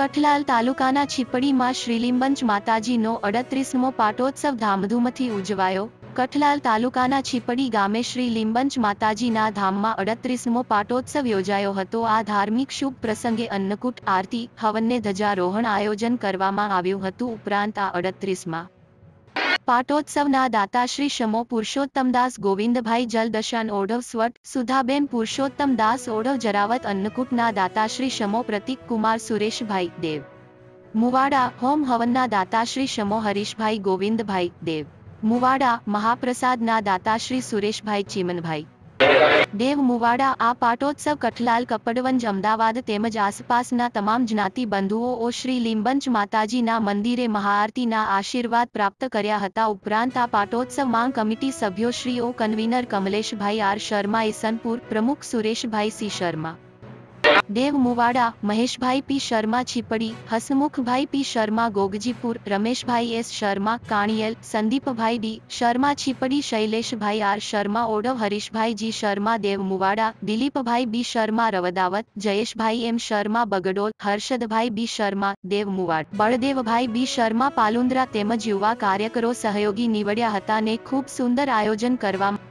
કઠલાલ તાલુકાના છીપડીમાં શ્રીલીંબંચ માતાજીનો 38મો પાટોત્સવ ધામધૂમથી ઉજવાયો। કઠલાલ તાલુકાના છીપડી ગામે શ્રીલીંબંચ માતાજીના ધામમાં 38મો પાટોત્સવ યોજાયો હતો। આ ધાર્મિક શુભ પ્રસંગે અન્નકૂટ, આરતી, હવનને ધ્વજારોહણ આયોજન કરવામાં આવ્યું હતું। ઉપરાંત આ 38મા પાટોત્સવના દાતા શ્રી શમો પુરુષોત્તમદાસ ગોવિંદભાઈ જલદશાન ઓઢવ સ્વટ, સુધાબેન પુરુષોત્તમદાસ ઓઢવ જરાવત, અન્નકૂટના દાતા શ્રી શમો પ્રતીક કુમાર સુરેશભાઈ દેવ મુવાડા, હોમ હવનના દાતા શ્રી શમો હરીશભાઈ ગોવિંદભાઈ દેવ મુવાડા, મહાપ્રસાદના દાતા શ્રી સુરેશભાઈ ચીમનભાઈ દેવ મુવાડા। આ પાટોત્સવ કઠલાલ, કપડવંજ, અમદાવાદ તેમજ આસપાસના તમામ જ્ઞાતિ બંધુઓ શ્રી લીંબંચ માતાજીના મંદિરે મહાઆરતીના આશીર્વાદ પ્રાપ્ત કર્યા હતા। ઉપરાંત આ પાટોત્સવ માંગ કમિટી સભ્યો શ્રીઓ કન્વીનર કમલેશભાઈ આર શર્મા ઈસનપુર, પ્રમુખ સુરેશભાઈ સી શર્મા દેવ મુવાડા, મહેશભાઈ પી શર્મા છીપડી, હસમુખભાઈ પી શર્મા ગોગજીપુર, રમેશભાઈ એસ શર્મા કાણિયલ, સંદીપભાઈ ડી શર્મા છીપડી, શૈલેષભાઈ આર શર્મા ઓઢવ, હરીશભાઈ જી શર્મા દેવ મુવાડા, દિલીપભાઈ બી શર્મા રવદાવત, જયેશભાઈ એમ શર્મા બગડોલ, હર્ષદભાઈ બી શર્મા દેવ મુવાડ, બળદેવભાઈ બી શર્મા પાલુંદ્રા તેમજ યુવા કાર્યકરો સહયોગી નીવડ્યા હતા ને ખૂબ સુંદર આયોજન કરવામાં